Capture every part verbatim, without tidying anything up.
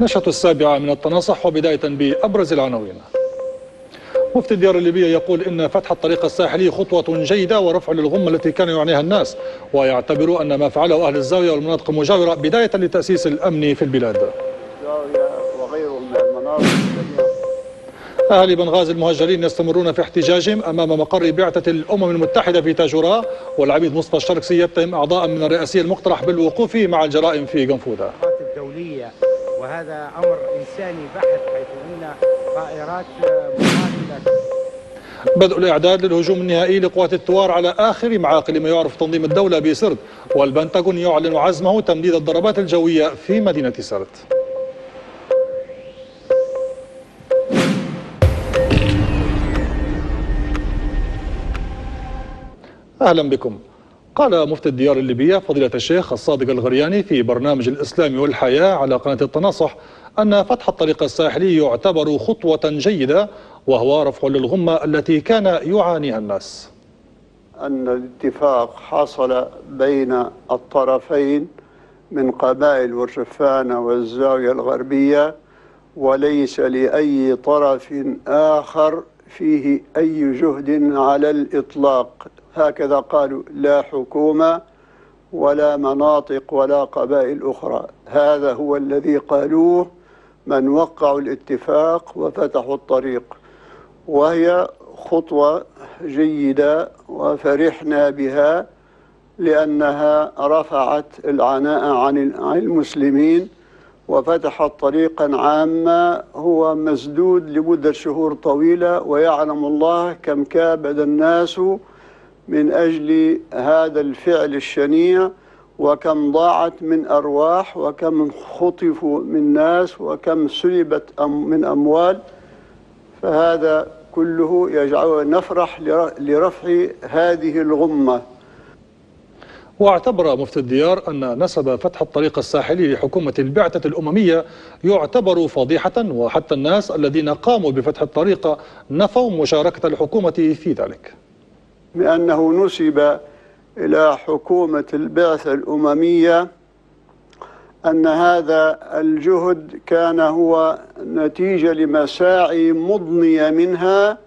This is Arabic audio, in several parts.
النشرة السابعة من التناصح، وبداية بأبرز العناوين. مفتي الديار الليبية يقول إن فتح الطريق الساحلي خطوة جيدة ورفع للغمة التي كان يعانيها الناس، ويعتبر أن ما فعله أهل الزاوية والمناطق المجاورة بداية لتأسيس الأمن في البلاد. الزاوية وغيرهم من المناطق. أهل بنغازي المهجرين يستمرون في احتجاجهم أمام مقر بعثة الأمم المتحدة في تاجوراء، والعميد مصطفى الشرقسي يتهم أعضاء من الرئاسي المقترح بالوقوف مع الجرائم في قنفذة. الدولية وهذا أمر إنساني بحت، حيث أن طائرات مقاتلة. بدء الإعداد للهجوم النهائي لقوات الثوار على آخر معاقل ما يعرف تنظيم الدولة بسرت، والبنتاغون يعلن عزمه تمديد الضربات الجوية في مدينة سرت. أهلا بكم. قال مفتي الديار الليبية فضيلة الشيخ الصادق الغرياني في برنامج الإسلام والحياة على قناة التناصح أن فتح الطريق الساحلي يعتبر خطوة جيدة، وهو رفع للغمة التي كان يعانيها الناس. أن الاتفاق حصل بين الطرفين من قبائل ورشفانة والزاوية الغربية، وليس لأي طرف آخر فيه أي جهد على الإطلاق. هكذا قالوا: لا حكومة ولا مناطق ولا قبائل أخرى. هذا هو الذي قالوه من وقعوا الاتفاق وفتحوا الطريق، وهي خطوة جيدة وفرحنا بها لأنها رفعت العناء عن المسلمين وفتحت طريقا عاما هو مسدود لمدة شهور طويلة، ويعلم الله كم كابد الناس من أجل هذا الفعل الشنيع، وكم ضاعت من أرواح، وكم خطفوا من ناس، وكم سلبت من أموال. فهذا كله يجعلنا نفرح لرفع هذه الغمة. واعتبر مفتي الديار أن نسب فتح الطريق الساحلي لحكومة البعثة الأممية يعتبر فضيحة، وحتى الناس الذين قاموا بفتح الطريق نفوا مشاركة الحكومة في ذلك، بأنه نسب إلى حكومة البعثة الأممية أن هذا الجهد كان هو نتيجة لمساعي مضنية منها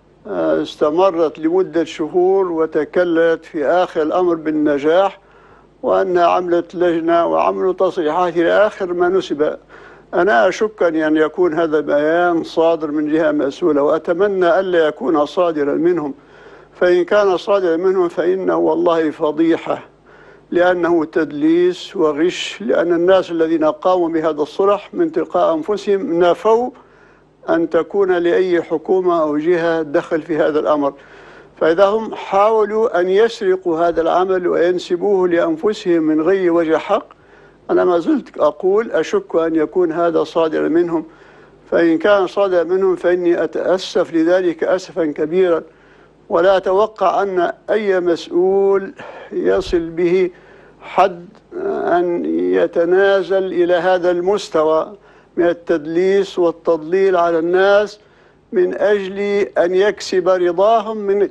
استمرت لمدة شهور وتكللت في آخر الأمر بالنجاح، وأنها عملت لجنة وعملوا تصريحات إلى آخر ما نسب. أنا أشك أن يكون هذا بيان صادر من جهة مسؤولة، وأتمنى ألا يكون صادرا منهم، فإن كان صادرا منهم فإنه والله فضيحة، لأنه تدليس وغش، لأن الناس الذين قاموا بهذا الصلح من تلقاء أنفسهم نفوا أن تكون لأي حكومة أو جهة دخل في هذا الأمر. فإذا هم حاولوا أن يسرقوا هذا العمل وينسبوه لأنفسهم من غير وجه حق، أنا ما زلت أقول أشك أن يكون هذا صادرا منهم، فإن كان صادرا منهم فإني أتأسف لذلك أسفا كبيرا، ولا أتوقع أن أي مسؤول يصل به حد أن يتنازل إلى هذا المستوى من التدليس والتضليل على الناس من أجل أن يكسب رضاهم من.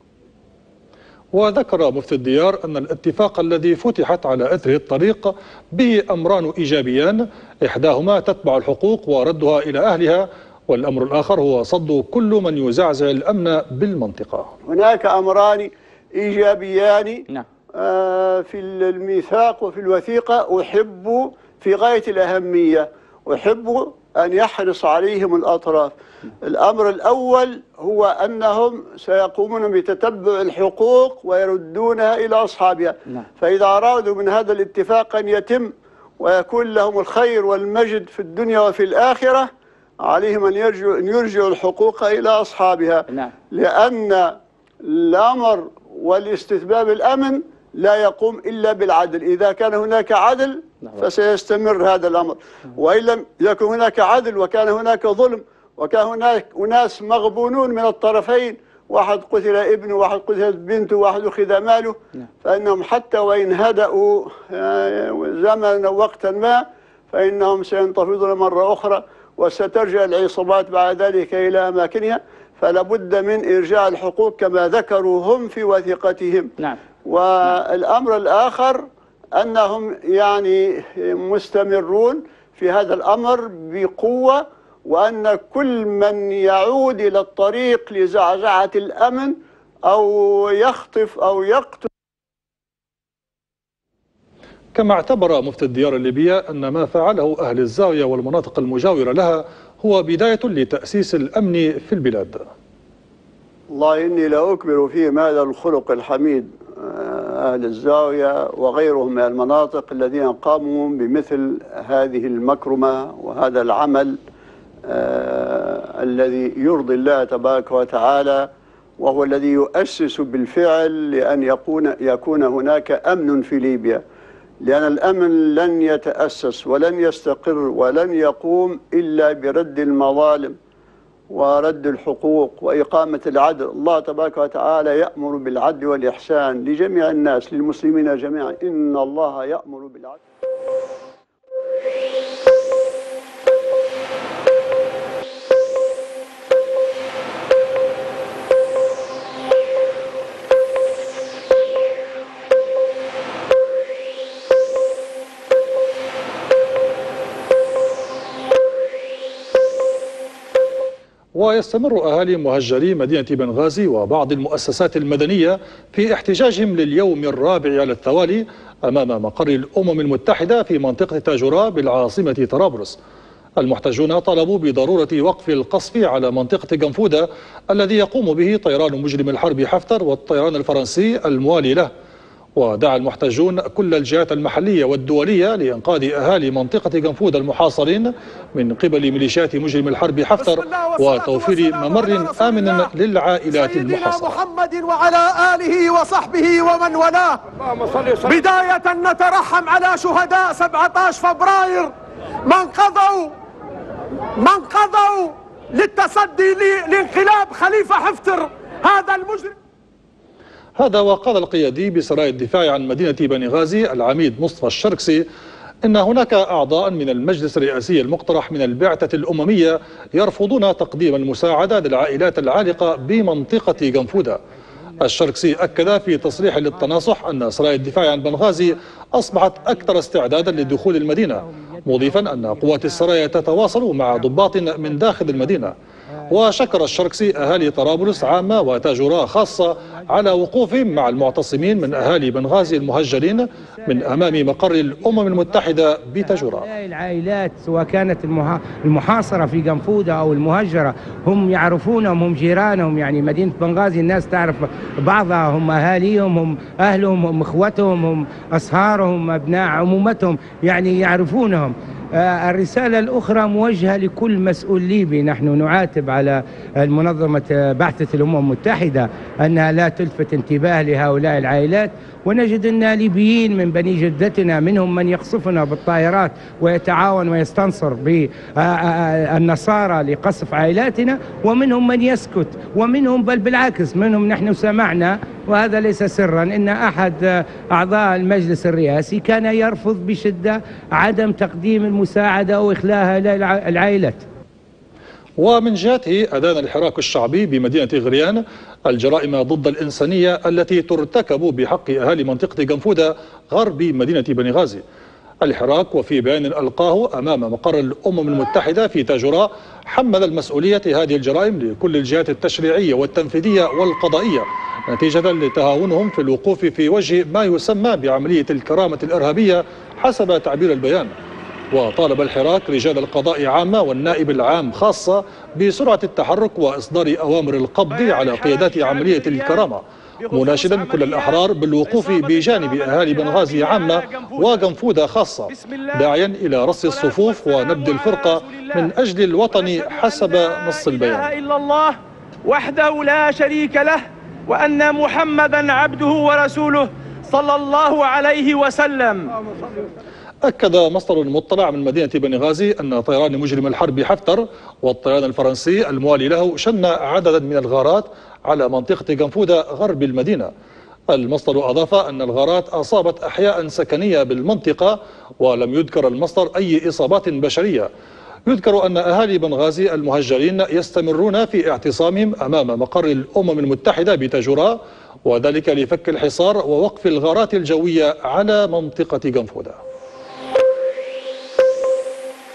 وذكر مفتي الديار أن الاتفاق الذي فتحت على أثره الطريق به أمران إيجابيان، إحداهما تتبع الحقوق وردها إلى أهلها، والأمر الآخر هو صد كل من يزعزع الأمن بالمنطقة. هناك أمران إيجابيان نعم. آه في الميثاق وفي الوثيقة أحب في غاية الأهمية، أحب أن يحرص عليهم الأطراف. الأمر الأول هو أنهم سيقومون بتتبع الحقوق ويردونها إلى أصحابها. نعم. فإذا أرادوا من هذا الاتفاق أن يتم ويكون لهم الخير والمجد في الدنيا وفي الآخرة، عليهم أن يرجعوا أن يرجعوا الحقوق إلى أصحابها. نعم. لأن الأمر والاستتباب الأمن لا يقوم إلا بالعدل. إذا كان هناك عدل فسيستمر هذا الأمر، وإن لم يكن هناك عدل وكان هناك ظلم وكان هناك أناس مغبونون من الطرفين، واحد قتل ابنه واحد قتلت بنته واحد أخذ ماله، فإنهم حتى وإن هدأوا زمنا وقتا ما فإنهم سينتفضون مرة أخرى، وسترجع العصابات بعد ذلك إلى أماكنها. فلا بد من إرجاع الحقوق كما ذكروا هم في وثيقتهم. نعم. والأمر الآخر أنهم يعني مستمرون في هذا الأمر بقوة، وأن كل من يعود إلى الطريق لزعزعة الأمن أو يخطف أو يقتل. كما اعتبر مفتي الديار الليبية أن ما فعله أهل الزاوية والمناطق المجاورة لها هو بداية لتأسيس الأمن في البلاد. والله إني لا أكبر فيهم هذا الخلق الحميد، أهل الزاوية وغيرهم من المناطق الذين قاموا بمثل هذه المكرمة وهذا العمل آه الذي يرضي الله تبارك وتعالى، وهو الذي يؤسس بالفعل لأن يكون يكون هناك أمن في ليبيا، لأن الأمن لن يتأسس ولن يستقر ولن يقوم إلا برد المظالم ورد الحقوق وإقامة العدل. الله تبارك وتعالى يأمر بالعدل والإحسان لجميع الناس، للمسلمين جميعا، إن الله يأمر بالعدل. ويستمر أهالي مهجري مدينة بنغازي وبعض المؤسسات المدنية في احتجاجهم لليوم الرابع على التوالي أمام مقر الأمم المتحدة في منطقة تاجورا بالعاصمة طرابلس. المحتجون طلبوا بضرورة وقف القصف على منطقة جنفودة الذي يقوم به طيران مجرم الحرب حفتر والطيران الفرنسي الموالي له. ودعا المحتجون كل الجهات المحلية والدولية لإنقاذ أهالي منطقة جنفودة المحاصرين من قبل ميليشيات مجرم الحرب حفتر وتوفير ممر آمن للعائلات المحاصرة. محمد وعلى آله وصحبه ومن والاه. بداية نترحم على شهداء سبعة عشر فبراير من قضوا من قضوا للتصدي لانقلاب خليفة حفتر هذا المجرم. هذا وقال القيادي بسرايا الدفاع عن مدينة بنغازي العميد مصطفى الشركسي إن هناك أعضاء من المجلس الرئاسي المقترح من البعثة الأممية يرفضون تقديم المساعدة للعائلات العالقة بمنطقة جنفودة. الشركسي أكد في تصريح للتناصح أن سرايا الدفاع عن بنغازي أصبحت أكثر استعدادا لدخول المدينة، مضيفا أن قوات السرايا تتواصل مع ضباط من داخل المدينة. وشكر الشركسي أهالي طرابلس عامة وتاجورا خاصة على وقوفهم مع المعتصمين من أهالي بنغازي المهجرين من أمام مقر الأمم المتحدة بتاجورا. العائلات سواء كانت المحاصرة في جنفودة أو المهجرة هم يعرفونهم، هم جيرانهم، يعني مدينة بنغازي الناس تعرف بعضها، هم أهاليهم، هم أهلهم، هم إخوتهم، هم أصهارهم، أبناء عمومتهم، يعني يعرفونهم. الرسالة الأخرى موجهة لكل مسؤول ليبي. نحن نعاتب على المنظمة بعثة الأمم المتحدة أنها لا تلفت انتباه لهؤلاء العائلات، ونجد أن ليبيين من بني جدتنا منهم من يقصفنا بالطائرات ويتعاون ويستنصر بالنصارى لقصف عائلاتنا، ومنهم من يسكت، ومنهم بل بالعكس منهم نحن سمعنا وهذا ليس سرا أن أحد أعضاء المجلس الرئاسي كان يرفض بشدة عدم تقديم المساعدة أو إخلاءها للعائلات. ومن جهته أدان الحراك الشعبي بمدينة غريان الجرائم ضد الإنسانية التي ترتكب بحق أهالي منطقة جنفودة غرب مدينة بنغازي. الحراك وفي بيان ألقاه أمام مقر الأمم المتحدة في تاجورا حمل المسؤولية هذه الجرائم لكل الجهات التشريعية والتنفيذية والقضائية نتيجة لتهاونهم في الوقوف في وجه ما يسمى بعملية الكرامة الإرهابية حسب تعبير البيان. وطالب الحراك رجال القضاء عامة والنائب العام خاصة بسرعة التحرك وإصدار أوامر القبض على قيادات عملية الكرامة، مناشدا كل الأحرار بالوقوف بجانب أهالي بنغازي عامة وجنفودة خاصة، داعيا إلى رص الصفوف ونبذ الفرقة من أجل الوطن حسب نص البيان. لا إله إلا الله وحده لا شريك له وأن محمدا عبده ورسوله صلى الله عليه وسلم. أكد مصدر مطلع من مدينة بنغازي أن طيران مجرم الحرب حفتر والطيران الفرنسي الموالي له شن عددا من الغارات على منطقة جنفودة غرب المدينة. المصدر أضاف أن الغارات أصابت أحياء سكنية بالمنطقة، ولم يذكر المصدر أي إصابات بشرية. يذكر أن أهالي بنغازي المهجرين يستمرون في اعتصامهم أمام مقر الأمم المتحدة بتاجورا، وذلك لفك الحصار ووقف الغارات الجوية على منطقة جنفودة.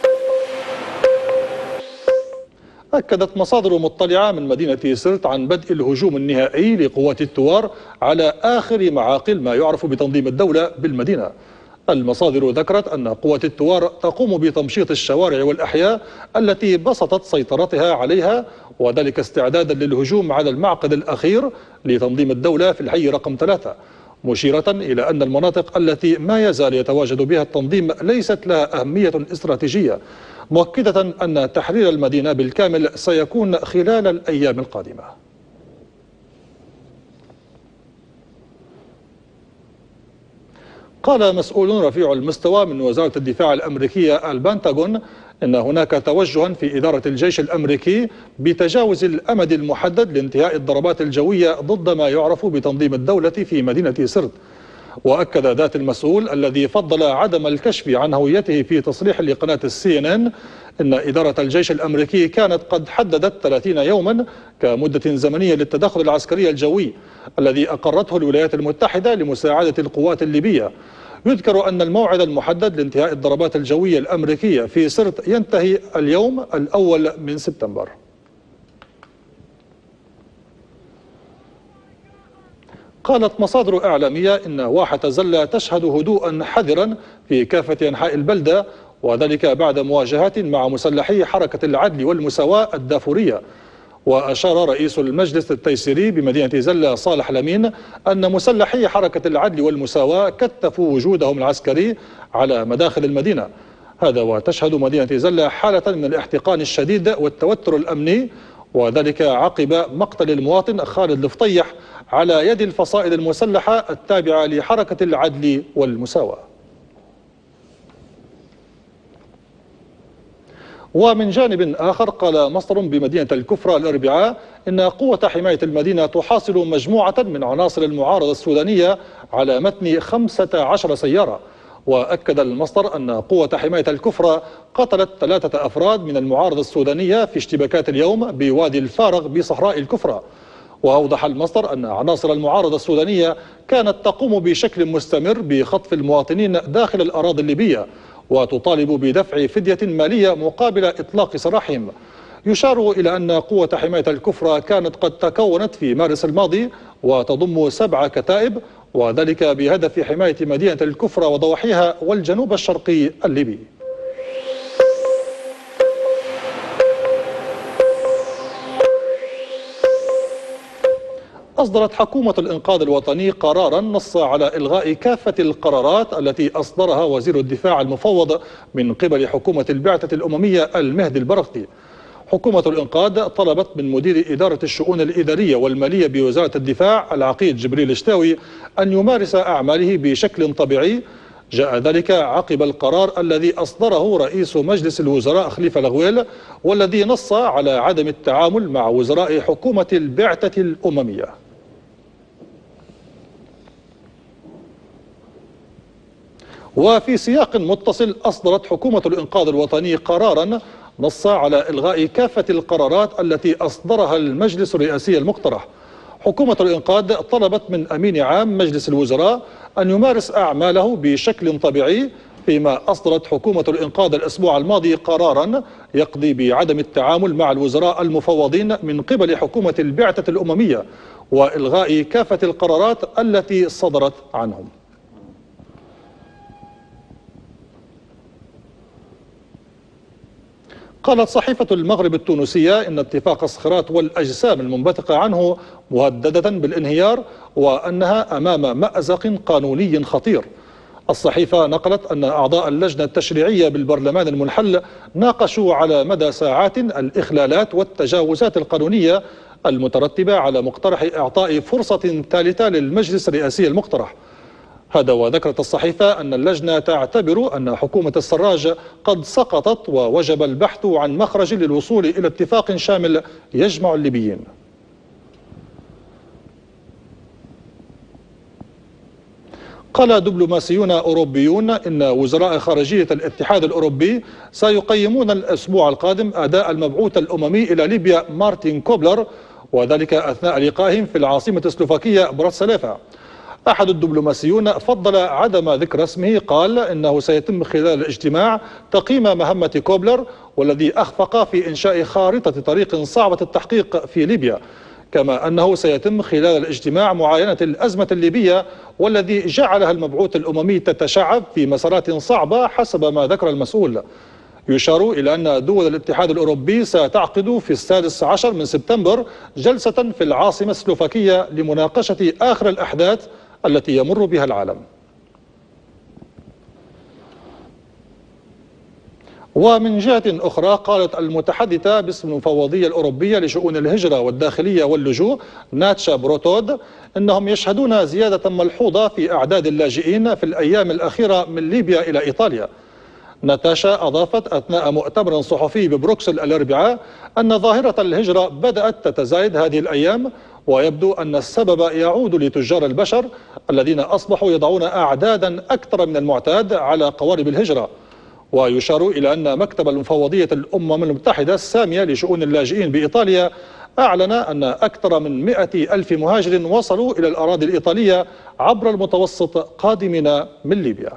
أكدت مصادر مطلعة من مدينة سرت عن بدء الهجوم النهائي لقوات الثوار على آخر معاقل ما يعرف بتنظيم الدولة بالمدينة. المصادر ذكرت أن قوات الثوار تقوم بتمشيط الشوارع والأحياء التي بسطت سيطرتها عليها، وذلك استعدادا للهجوم على المعقد الأخير لتنظيم الدولة في الحي رقم ثلاثة، مشيرة إلى أن المناطق التي ما يزال يتواجد بها التنظيم ليست لها أهمية استراتيجية، مؤكدة أن تحرير المدينة بالكامل سيكون خلال الأيام القادمة. قال مسؤول رفيع المستوى من وزارة الدفاع الأمريكية البنتاغون إن هناك توجها في إدارة الجيش الأمريكي بتجاوز الأمد المحدد لانتهاء الضربات الجوية ضد ما يعرف بتنظيم الدولة في مدينة سرت. وأكد ذات المسؤول الذي فضل عدم الكشف عن هويته في تصريح لقناة السي إن إن إن إدارة الجيش الأمريكي كانت قد حددت ثلاثين يوما كمدة زمنية للتدخل العسكري الجوي الذي أقرته الولايات المتحدة لمساعدة القوات الليبية. يذكر أن الموعد المحدد لانتهاء الضربات الجوية الأمريكية في سرت ينتهي اليوم الأول من سبتمبر. قالت مصادر إعلامية إن واحة زلة تشهد هدوءا حذرا في كافة أنحاء البلدة، وذلك بعد مواجهات مع مسلحي حركة العدل والمساواة الدافورية. وأشار رئيس المجلس التيسيري بمدينة زلة صالح لمين أن مسلحي حركة العدل والمساواة كثفوا وجودهم العسكري على مداخل المدينة. هذا وتشهد مدينة زلة حالة من الاحتقان الشديد والتوتر الأمني، وذلك عقب مقتل المواطن خالد الفطيح على يد الفصائل المسلحة التابعة لحركة العدل والمساواة. ومن جانب آخر قال مصدر بمدينة الكفرة الأربعاء إن قوة حماية المدينة تحاصر مجموعة من عناصر المعارضة السودانية على متن خمسة عشر سيارة. وأكد المصدر أن قوة حماية الكفرة قتلت ثلاثة أفراد من المعارضة السودانية في اشتباكات اليوم بوادي الفارغ بصحراء الكفرة. وأوضح المصدر أن عناصر المعارضة السودانية كانت تقوم بشكل مستمر بخطف المواطنين داخل الأراضي الليبية، وتطالب بدفع فدية مالية مقابل إطلاق سراحهم. يشار إلى أن قوة حماية الكفرة كانت قد تكونت في مارس الماضي وتضم سبع كتائب، وذلك بهدف حماية مدينة الكفرة وضواحيها والجنوب الشرقي الليبي. أصدرت حكومة الإنقاذ الوطني قرارا نص على إلغاء كافة القرارات التي أصدرها وزير الدفاع المفوض من قبل حكومة البعثة الأممية المهدي البرغثي. حكومة الإنقاذ طلبت من مدير إدارة الشؤون الإدارية والمالية بوزارة الدفاع العقيد جبريل الشتاوي أن يمارس أعماله بشكل طبيعي. جاء ذلك عقب القرار الذي أصدره رئيس مجلس الوزراء خليفة لغويل، والذي نص على عدم التعامل مع وزراء حكومة البعثة الأممية. وفي سياق متصل أصدرت حكومة الإنقاذ الوطني قرارا نص على إلغاء كافة القرارات التي أصدرها المجلس الرئاسي المقترح. حكومة الإنقاذ طلبت من أمين عام مجلس الوزراء أن يمارس أعماله بشكل طبيعي، فيما أصدرت حكومة الإنقاذ الأسبوع الماضي قرارا يقضي بعدم التعامل مع الوزراء المفوضين من قبل حكومة البعثة الأممية وإلغاء كافة القرارات التي صدرت عنهم. قالت صحيفة المغرب التونسية إن اتفاق الصخرات والأجسام المنبثقة عنه مهددة بالانهيار، وأنها أمام مأزق قانوني خطير. الصحيفة نقلت أن أعضاء اللجنة التشريعية بالبرلمان المنحل ناقشوا على مدى ساعات الإخلالات والتجاوزات القانونية المترتبة على مقترح إعطاء فرصة ثالثة للمجلس الرئاسي المقترح. هذا وذكرت الصحيفة أن اللجنة تعتبر أن حكومة السراج قد سقطت، ووجب البحث عن مخرج للوصول إلى اتفاق شامل يجمع الليبيين. قال دبلوماسيون أوروبيون إن وزراء خارجية الاتحاد الأوروبي سيقيمون الأسبوع القادم أداء المبعوث الأممي إلى ليبيا مارتين كوبلر، وذلك أثناء لقائهم في العاصمة السلوفاكية براتسلافا. أحد الدبلوماسيون فضل عدم ذكر اسمه، قال إنه سيتم خلال الاجتماع تقييم مهمة كوبلر والذي أخفق في إنشاء خارطة طريق صعبة التحقيق في ليبيا، كما أنه سيتم خلال الاجتماع معاينة الأزمة الليبية والذي جعلها المبعوث الأممي تتشعب في مسارات صعبة حسب ما ذكر المسؤول. يشار إلى أن دول الاتحاد الأوروبي ستعقد في السادس عشر من سبتمبر جلسة في العاصمة السلوفاكية لمناقشة آخر الأحداث التي يمر بها العالم. ومن جهة أخرى، قالت المتحدثة باسم المفوضية الأوروبية لشؤون الهجرة والداخلية واللجوء ناتشا بروتود إنهم يشهدون زيادة ملحوظة في أعداد اللاجئين في الأيام الأخيرة من ليبيا إلى إيطاليا. ناتاشا أضافت أثناء مؤتمر صحفي ببروكسل الأربعاء أن ظاهرة الهجرة بدأت تتزايد هذه الأيام، ويبدو أن السبب يعود لتجار البشر الذين أصبحوا يضعون أعدادا أكثر من المعتاد على قوارب الهجرة. ويشار إلى أن مكتب المفوضية الأمم المتحدة السامية لشؤون اللاجئين بإيطاليا أعلن أن أكثر من مئة ألف مهاجر وصلوا إلى الأراضي الإيطالية عبر المتوسط قادمين من ليبيا.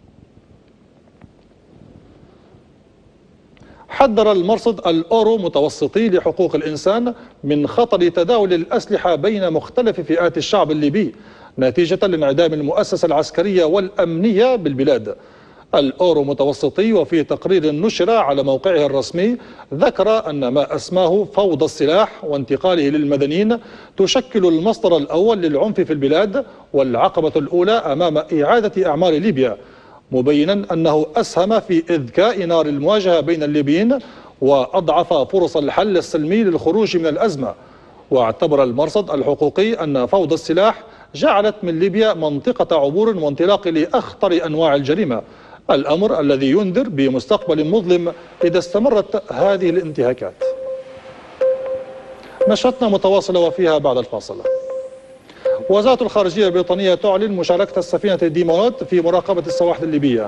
حذر المرصد الأورو متوسطي لحقوق الإنسان من خطر تداول الأسلحة بين مختلف فئات الشعب الليبي نتيجة لانعدام المؤسسة العسكرية والأمنية بالبلاد. الأورو متوسطي وفي تقرير نشر على موقعه الرسمي ذكر أن ما أسماه فوضى السلاح وانتقاله للمدنيين تشكل المصدر الأول للعنف في البلاد والعقبة الأولى أمام إعادة أعمار ليبيا، مبينا أنه أسهم في إذكاء نار المواجهة بين الليبيين وأضعف فرص الحل السلمي للخروج من الأزمة. واعتبر المرصد الحقوقي أن فوضى السلاح جعلت من ليبيا منطقة عبور وانطلاق لأخطر أنواع الجريمة، الأمر الذي ينذر بمستقبل مظلم إذا استمرت هذه الانتهاكات. نشرتنا متواصلة وفيها بعد الفاصل. وزارة الخارجية البريطانية تعلن مشاركة السفينة ديمونت في مراقبة السواحل الليبية.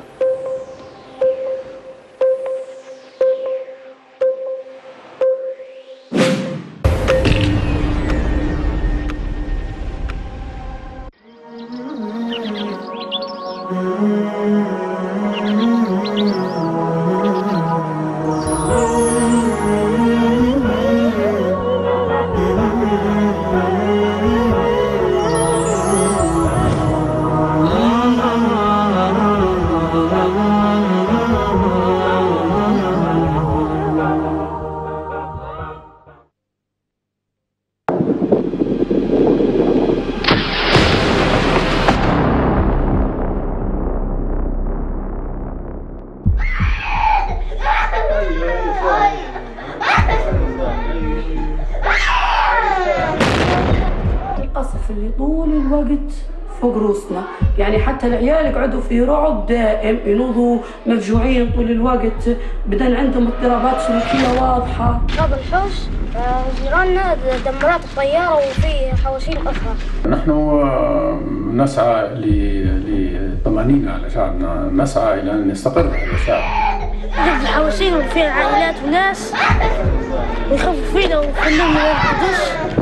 القصف اللي طول الوقت فوق روسنا، يعني حتى العيال يقعدوا في رعب دائم، ينوضوا مفجوعين طول الوقت، بدل عندهم اضطرابات سلوكيه واضحه. قبل الحوش جيراننا دمرات الطياره وفي حواشين اخرى. نحن نسعى للطمأنينة على شعبنا، نسعى الى ان يستقر هذا الشعب. ضد الحواشين وفي عائلات وناس ويخافوا فينا ويخلونا ما نرقدوش.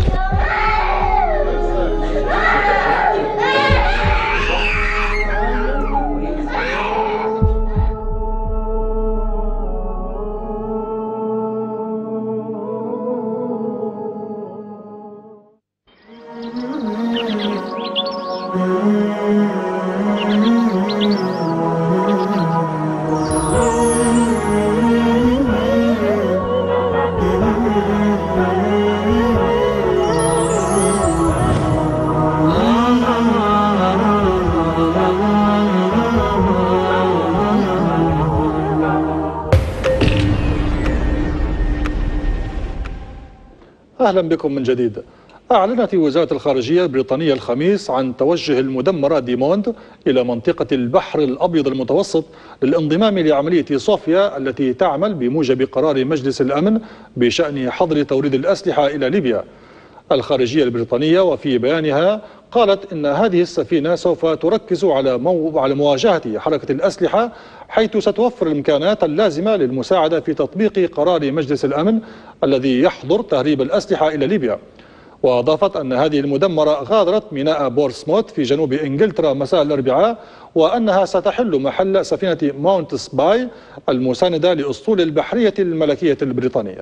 أهلا بكم من جديد. أعلنت وزارة الخارجية البريطانية الخميس عن توجه المدمرة ديموند إلى منطقة البحر الأبيض المتوسط للانضمام لعملية صوفيا التي تعمل بموجب قرار مجلس الأمن بشأن حظر توريد الأسلحة إلى ليبيا. الخارجية البريطانية وفي بيانها قالت إن هذه السفينة سوف تركز على مو... على مواجهة حركة الأسلحة، حيث ستوفر الإمكانات اللازمة للمساعدة في تطبيق قرار مجلس الأمن الذي يحظر تهريب الأسلحة إلى ليبيا. وأضافت أن هذه المدمرة غادرت ميناء بورسموث في جنوب إنجلترا مساء الأربعاء، وأنها ستحل محل سفينة ماونت سباي المساندة لأسطول البحرية الملكية البريطانية.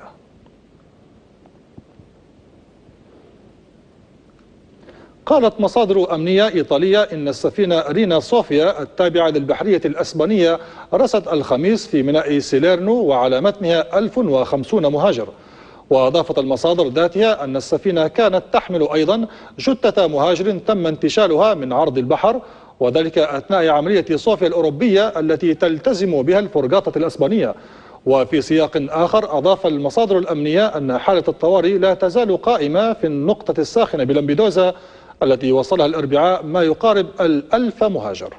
قالت مصادر أمنية إيطالية إن السفينة رينا صوفيا التابعة للبحرية الأسبانية رست الخميس في ميناء سيليرنو وعلى متنها ألف وخمسين مهاجر. وأضافت المصادر ذاتها أن السفينة كانت تحمل أيضا جثة مهاجر تم انتشالها من عرض البحر، وذلك أثناء عملية صوفيا الأوروبية التي تلتزم بها الفرقاطة الأسبانية. وفي سياق آخر أضاف المصادر الأمنية أن حالة الطوارئ لا تزال قائمة في النقطة الساخنة بلامبيدوزا التي وصلها الأربعاء ما يقارب الألف مهاجر.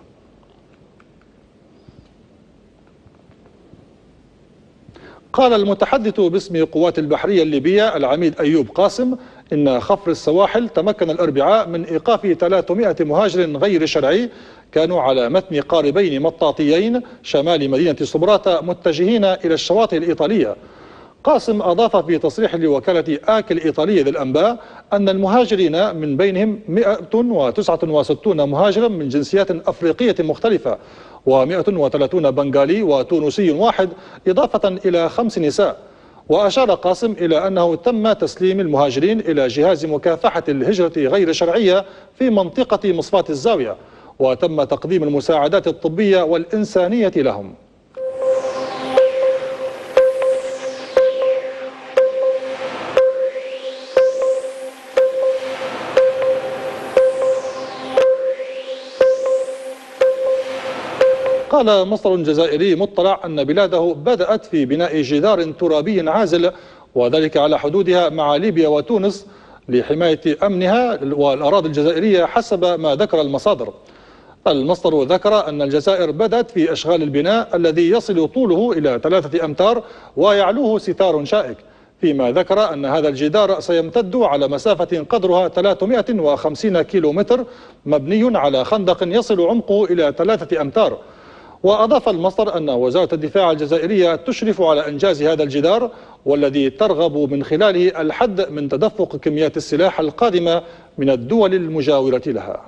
قال المتحدث باسم قوات البحرية الليبية العميد أيوب قاسم إن خفر السواحل تمكن الأربعاء من إيقاف ثلاثمائة مهاجر غير شرعي كانوا على متن قاربين مطاطيين شمال مدينة صبراتة متجهين إلى الشواطئ الإيطالية. قاسم أضاف في تصريح لوكالة آكل الإيطالية للأنباء أن المهاجرين من بينهم مئة وتسعة وستون مهاجرا من جنسيات أفريقية مختلفة ومئة وثلاثون بنغالي وتونسي واحد إضافة إلى خمس نساء. وأشار قاسم إلى أنه تم تسليم المهاجرين إلى جهاز مكافحة الهجرة غير شرعية في منطقة مصفاة الزاوية، وتم تقديم المساعدات الطبية والإنسانية لهم. قال مصدر جزائري مطلع أن بلاده بدأت في بناء جدار ترابي عازل، وذلك على حدودها مع ليبيا وتونس لحماية أمنها والأراضي الجزائرية حسب ما ذكر المصادر. المصدر ذكر أن الجزائر بدأت في أشغال البناء الذي يصل طوله إلى ثلاثة أمتار ويعلوه ستار شائك، فيما ذكر أن هذا الجدار سيمتد على مسافة قدرها ثلاثمائة وخمسين كيلومتر مبني على خندق يصل عمقه إلى ثلاثة أمتار. وأضاف المصدر أن وزارة الدفاع الجزائرية تشرف على إنجاز هذا الجدار، والذي ترغب من خلاله الحد من تدفق كميات السلاح القادمة من الدول المجاورة لها.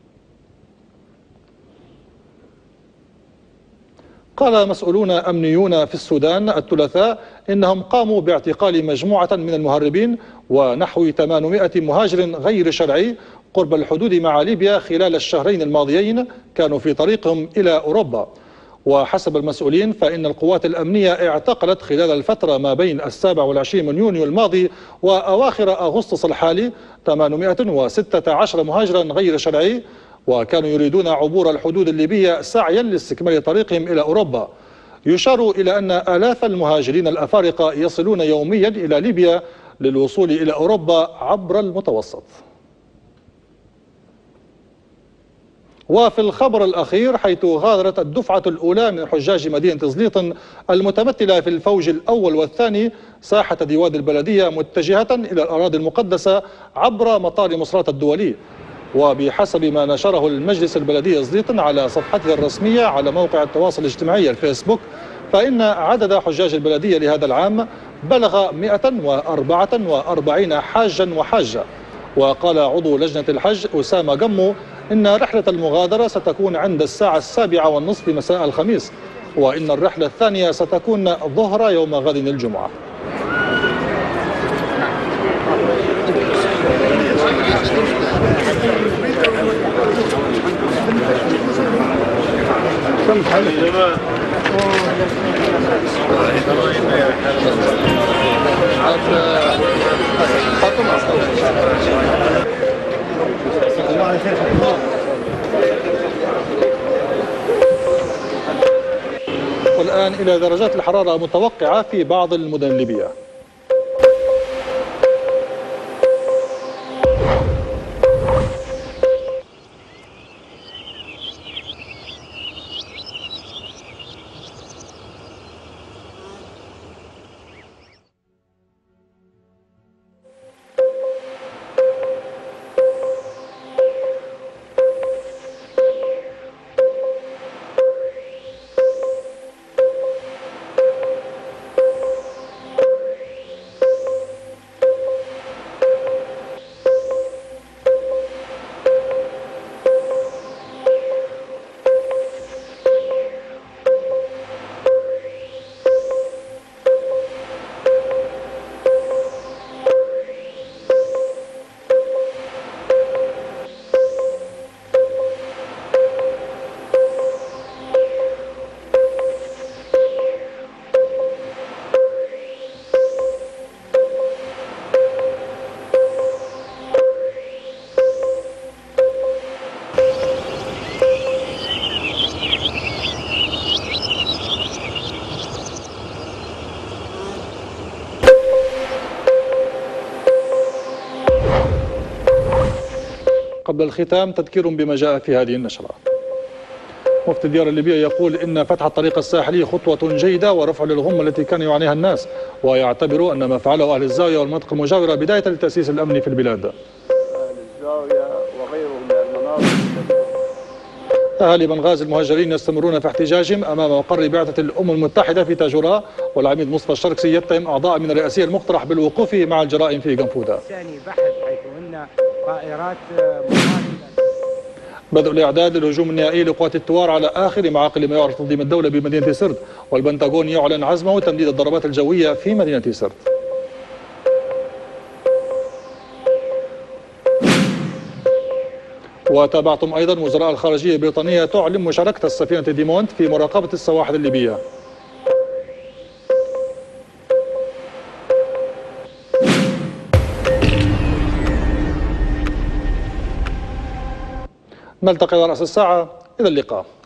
قال مسؤولون أمنيون في السودان الثلاثاء إنهم قاموا باعتقال مجموعة من المهربين ونحو ثمانمائة مهاجر غير شرعي قرب الحدود مع ليبيا خلال الشهرين الماضيين كانوا في طريقهم إلى أوروبا. وحسب المسؤولين فإن القوات الأمنية اعتقلت خلال الفترة ما بين السابع والعشرين من يونيو الماضي وأواخر أغسطس الحالي ثمانمائة وستة عشر مهاجرا غير شرعي، وكانوا يريدون عبور الحدود الليبية سعيا لاستكمال طريقهم إلى أوروبا. يشار إلى أن آلاف المهاجرين الأفارقة يصلون يوميا إلى ليبيا للوصول إلى أوروبا عبر المتوسط. وفي الخبر الأخير، حيث غادرت الدفعة الأولى من حجاج مدينة زليط المتمثلة في الفوج الأول والثاني ساحة ديوان البلدية متجهة إلى الأراضي المقدسة عبر مطار مصرات الدولي. وبحسب ما نشره المجلس البلدي زليط على صفحته الرسمية على موقع التواصل الاجتماعي الفيسبوك، فإن عدد حجاج البلدية لهذا العام بلغ مئة وأربعة وأربعين حاجا وحاجة. وقال عضو لجنة الحج أسامة قمو إن رحلة المغادرة ستكون عند الساعة السابعة والنصف مساء الخميس، وإن الرحلة الثانية ستكون ظهر يوم غد الجمعة. والآن إلى درجات الحرارة المتوقعة في بعض المدن الليبية. وقبل الختام تذكير بما جاء في هذه النشرة. مفتي الديار الليبية يقول إن فتح الطريق الساحلي خطوة جيدة ورفع للغمة التي كان يعانيها الناس، ويعتبر أن ما فعله أهل الزاوية والمناطق المجاورة بداية لتأسيس الأمن في البلاد. أهل الزاوية وغيرهم من المناطق. أهالي بنغازي المهجرين يستمرون في احتجاجهم أمام مقر بعثة الأمم المتحدة في تاجوراء، والعميد مصطفى الشركسي يتهم أعضاء من الرئاسية المقترح بالوقوف مع الجرائم في جنفوذة. ثاني بحث حيث هن طائرات بدء الإعداد للهجوم النهائي لقوات الثوار على آخر معاقل ما يعرف تنظيم الدولة بمدينة سرت، والبنتاغون يعلن عزمه تمديد الضربات الجوية في مدينة سرت. وتابعتم أيضا وزراء الخارجية البريطانية تعلن مشاركة السفينة ديمونت في مراقبة السواحل الليبية. نلتقي على رأس الساعة، إلى اللقاء.